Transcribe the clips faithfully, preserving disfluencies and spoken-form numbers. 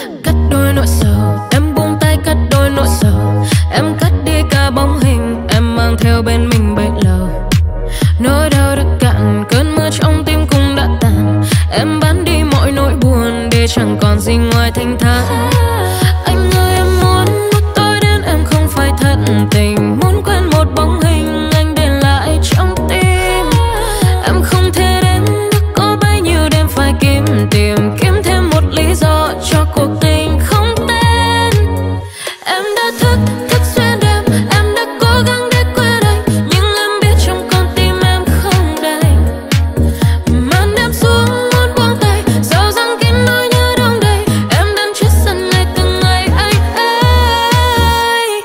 Cắt đôi nỗi sầu, em buông tay cắt đôi nỗi sầu. Em cắt đi cả bóng hình em mang theo bên mình bấy lâu. Nỗi đau đã cạn, cơn mưa trong tim cũng đã tàn. Em bán đi mọi nỗi buồn để chẳng còn gì ngoài thanh thản. Anh ơi em muốn một tối đến em không phải thất tình. Muốn quên một bóng hình anh để lại trong tim. Em không thể đến được có bấy nhiêu đêm phải kiếm tìm. Kiếm thêm một lý do cho cuộc tình không tên. Em đã thức, thức xuyên đêm. Em đã cố gắng để quên anh. Nhưng em biết trong con tim em không đành. Màn đêm xuống muốn buông tay. Dẫu rằng kín nỗi nhớ đông đầy. Em đang chết dần ngày từng ngày anh ơi.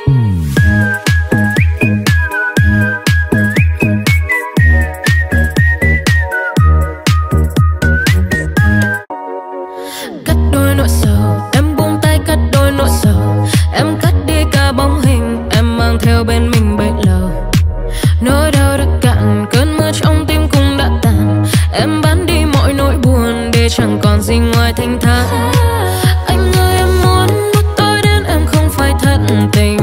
Cắt đôi nỗi sầu, em buông tay cắt đôi nỗi sầu. Em cắt đi cả bóng hình em mang theo bên mình bấy lâu. Nỗi đau đã cạn, cơn mưa trong tim cũng đã tàn. Em bán đi mọi nỗi buồn để chẳng còn gì ngoài thanh thản. Anh ơi em muốn một tối đến em không phải thất tình.